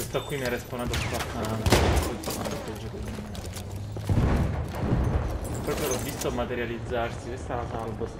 Questo qui mi ha respawnato qua. Proprio l'ho visto materializzarsi, questa la salvo.